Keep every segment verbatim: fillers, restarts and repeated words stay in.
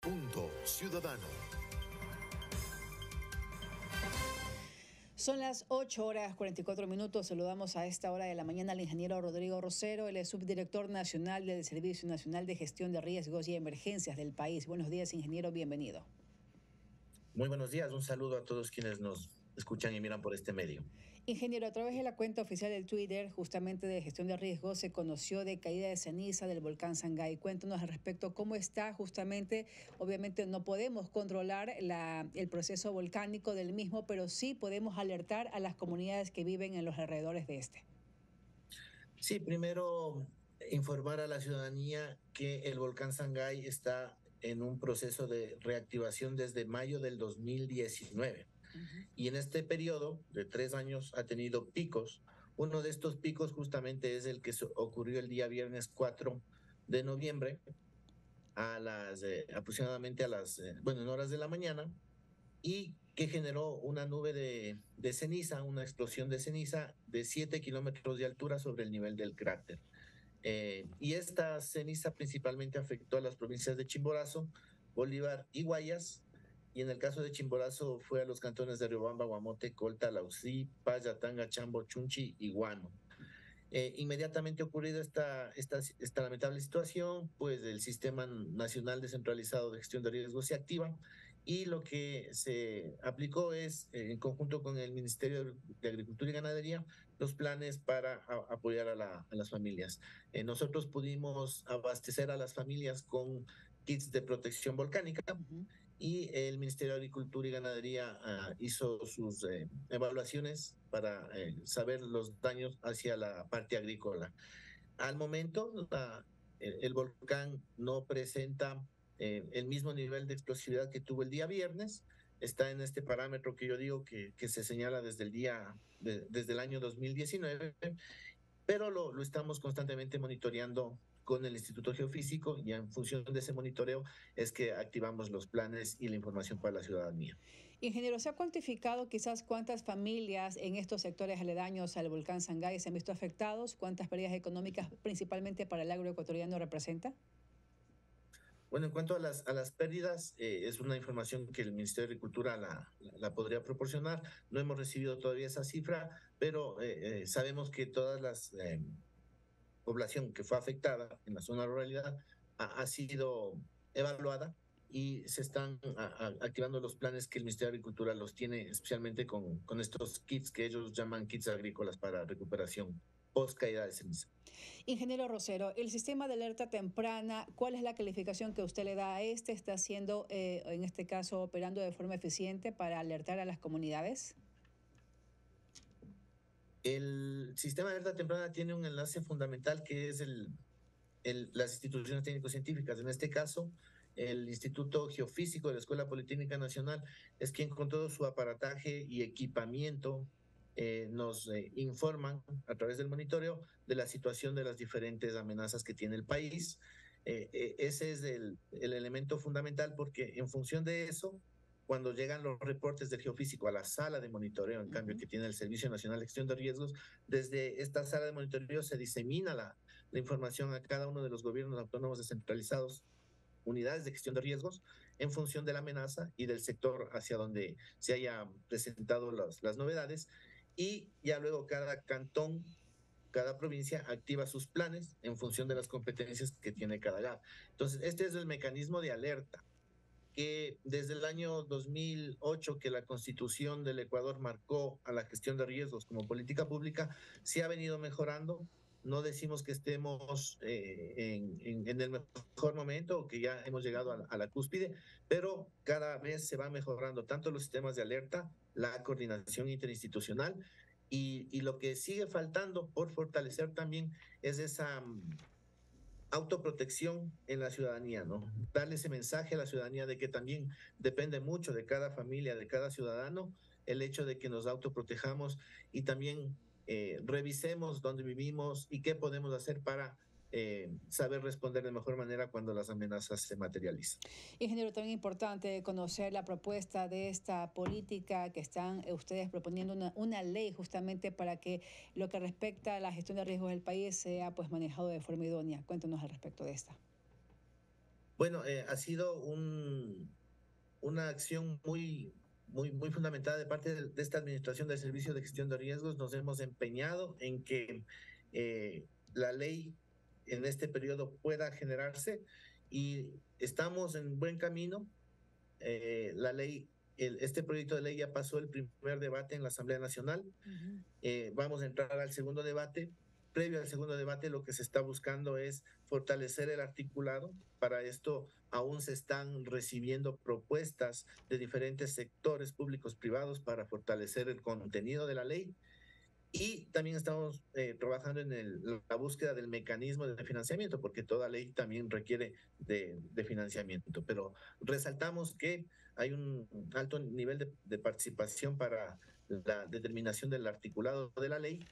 Punto Ciudadano. Son las ocho horas cuarenta y cuatro minutos. Saludamos a esta hora de la mañana al ingeniero Rodrigo Rosero. Él es subdirector nacional del Servicio Nacional de Gestión de Riesgos y Emergencias del país. Buenos días, ingeniero. Bienvenido. Muy buenos días. Un saludo a todos quienes nos escuchan y miran por este medio. Ingeniero, a través de la cuenta oficial del Twitter, justamente de gestión de riesgos, se conoció de caída de ceniza del volcán Sangay. Cuéntanos al respecto cómo está justamente. Obviamente no podemos controlar la, el proceso volcánico del mismo, pero sí podemos alertar a las comunidades que viven en los alrededores de este. Sí, primero informar a la ciudadanía que el volcán Sangay está en un proceso de reactivación desde mayo del dos mil diecinueve. Uh-huh. Y en este periodo de tres años ha tenido picos. Uno de estos picos justamente es el que ocurrió el día viernes cuatro de noviembre a las eh, aproximadamente a las eh, bueno en horas de la mañana, y que generó una nube de, de ceniza, una explosión de ceniza de siete kilómetros de altura sobre el nivel del cráter. Eh, y esta ceniza principalmente afectó a las provincias de Chimborazo, Bolívar y Guayas. Y en el caso de Chimborazo fue a los cantones de Riobamba, Guamote, Colta, Lausí, Payatanga, Chambo, Chunchi y Guano. Eh, inmediatamente ocurrida esta, esta, esta lamentable situación, pues el Sistema Nacional Descentralizado de Gestión de Riesgos se activa, y lo que se aplicó es, eh, en conjunto con el Ministerio de Agricultura y Ganadería, los planes para a, apoyar a, la, a las familias. Eh, nosotros pudimos abastecer a las familias con kits de protección volcánica. Uh-huh. Y el Ministerio de Agricultura y Ganadería uh, hizo sus eh, evaluaciones para eh, saber los daños hacia la parte agrícola. Al momento, la, el, el volcán no presenta eh, el mismo nivel de explosividad que tuvo el día viernes. Está en este parámetro que yo digo que, que se señala desde el día, de, desde el año dos mil diecinueve, pero lo, lo estamos constantemente monitoreando con el Instituto Geofísico, y en función de ese monitoreo es que activamos los planes y la información para la ciudadanía. Ingeniero, ¿se ha cuantificado quizás cuántas familias en estos sectores aledaños al volcán Sangay se han visto afectados? ¿Cuántas pérdidas económicas principalmente para el agroecuatoriano representa? Bueno, en cuanto a las, a las pérdidas, eh, es una información que el Ministerio de Agricultura la, la, la podría proporcionar. No hemos recibido todavía esa cifra, pero eh, eh, sabemos que todas las eh, población que fue afectada en la zona de ruralidad ha, ha sido evaluada, y se están a, a, activando los planes que el Ministerio de Agricultura los tiene, especialmente con, con estos kits que ellos llaman kits agrícolas para recuperación post caída de ceniza. Ingeniero Rosero, el sistema de alerta temprana, ¿cuál es la calificación que usted le da a este? ¿Está haciendo, eh, en este caso, operando de forma eficiente para alertar a las comunidades? El sistema de alerta temprana tiene un enlace fundamental que es el, el, las instituciones técnico-científicas. En este caso, el Instituto Geofísico de la Escuela Politécnica Nacional es quien, con todo su aparataje y equipamiento, eh, nos eh, informan a través del monitoreo de la situación de las diferentes amenazas que tiene el país. Eh, eh, ese es el, el elemento fundamental, porque en función de eso, cuando llegan los reportes del geofísico a la sala de monitoreo, en uh-huh. cambio, que tiene el Servicio Nacional de Gestión de Riesgos, desde esta sala de monitoreo se disemina la, la información a cada uno de los gobiernos autónomos descentralizados, unidades de gestión de riesgos, en función de la amenaza y del sector hacia donde se hayan presentado las, las novedades, y ya luego cada cantón, cada provincia activa sus planes en función de las competencias que tiene cada G A B. Entonces, este es el mecanismo de alerta que desde el año dos mil ocho, que la Constitución del Ecuador marcó a la gestión de riesgos como política pública, se ha venido mejorando. No decimos que estemos eh, en, en, en el mejor momento o que ya hemos llegado a la, a la cúspide, pero cada vez se va mejorando tanto los sistemas de alerta, la coordinación interinstitucional, y, y lo que sigue faltando por fortalecer también es esa autoprotección en la ciudadanía, ¿no? Darle ese mensaje a la ciudadanía de que también depende mucho de cada familia, de cada ciudadano, el hecho de que nos autoprotejamos, y también eh, revisemos dónde vivimos y qué podemos hacer para eh, saber responder de mejor manera cuando las amenazas se materializan. Ingeniero, también importante conocer la propuesta de esta política que están ustedes proponiendo, una, una ley justamente para que lo que respecta a la gestión de riesgos del país sea pues manejado de forma idónea. Cuéntanos al respecto de esta. Bueno, eh, ha sido un, una acción muy, muy, muy fundamentada de parte de, de, esta Administración del Servicio de Gestión de Riesgos. Nos hemos empeñado en que eh, la ley en este periodo pueda generarse y estamos en buen camino. Eh, la ley, el, este proyecto de ley ya pasó el primer debate en la Asamblea Nacional. Uh-huh. Eh, vamos a entrar al segundo debate. Previo al segundo debate, lo que se está buscando es fortalecer el articulado. Para esto, aún se están recibiendo propuestas de diferentes sectores públicos privados para fortalecer el contenido de la ley. Y también estamos eh, trabajando en el, la búsqueda del mecanismo de financiamiento, porque toda ley también requiere de, de financiamiento. Pero resaltamos que hay un alto nivel de, de participación para la determinación del articulado de la ley.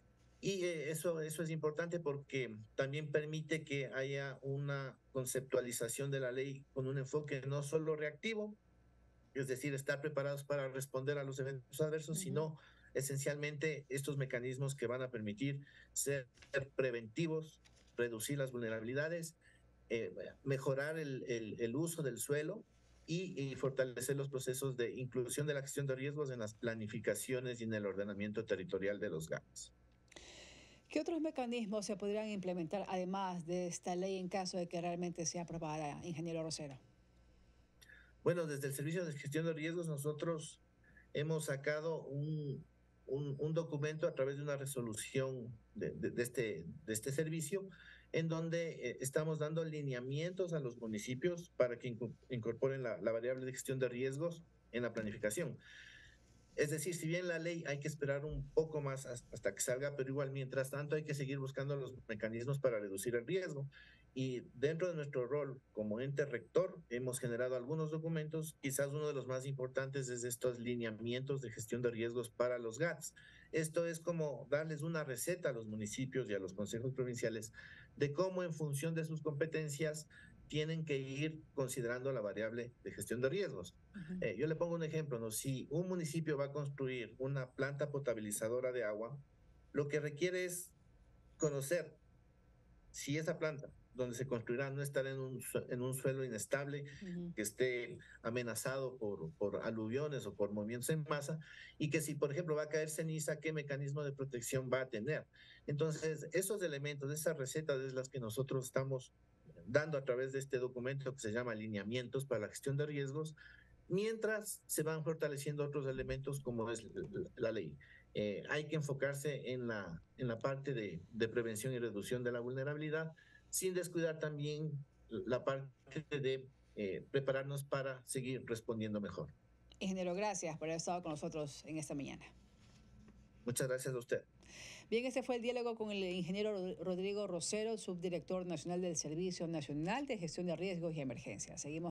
Y eh, eso, eso es importante porque también permite que haya una conceptualización de la ley con un enfoque no solo reactivo, es decir, estar preparados para responder a los eventos adversos, uh-huh. sino esencialmente estos mecanismos que van a permitir ser preventivos, reducir las vulnerabilidades, eh, mejorar el, el, el uso del suelo y, y fortalecer los procesos de inclusión de la gestión de riesgos en las planificaciones y en el ordenamiento territorial de los GAPs. ¿Qué otros mecanismos se podrían implementar además de esta ley en caso de que realmente sea aprobada, ingeniero Rosero? Bueno, desde el Servicio de Gestión de Riesgos nosotros hemos sacado un, un, un documento a través de una resolución de, de, de, este, de este servicio en donde eh, estamos dando lineamientos a los municipios para que incorporen la, la variable de gestión de riesgos en la planificación. Es decir, si bien la ley hay que esperar un poco más hasta que salga, pero igual mientras tanto hay que seguir buscando los mecanismos para reducir el riesgo. Y dentro de nuestro rol como ente rector hemos generado algunos documentos, quizás uno de los más importantes es estos lineamientos de gestión de riesgos para los GATS. Esto es como darles una receta a los municipios y a los consejos provinciales de cómo en función de sus competencias tienen que ir considerando la variable de gestión de riesgos. Uh-huh. Eh, yo le pongo un ejemplo, ¿no? Si un municipio va a construir una planta potabilizadora de agua, lo que requiere es conocer si esa planta donde se construirá no estará en un, en un suelo inestable, uh-huh. que esté amenazado por, por aluviones o por movimientos en masa, y que si, por ejemplo, va a caer ceniza, ¿qué mecanismo de protección va a tener? Entonces, esos elementos, esas recetas es las que nosotros estamos dando a través de este documento que se llama Lineamientos para la Gestión de Riesgos, mientras se van fortaleciendo otros elementos como es la ley. Eh, hay que enfocarse en la, en la parte de, de prevención y reducción de la vulnerabilidad, sin descuidar también la parte de eh, prepararnos para seguir respondiendo mejor. Ingeniero, gracias por haber estado con nosotros en esta mañana. Muchas gracias a usted. Bien, ese fue el diálogo con el ingeniero Rodrigo Rosero, subdirector nacional del Servicio Nacional de Gestión de Riesgos y Emergencias. Seguimos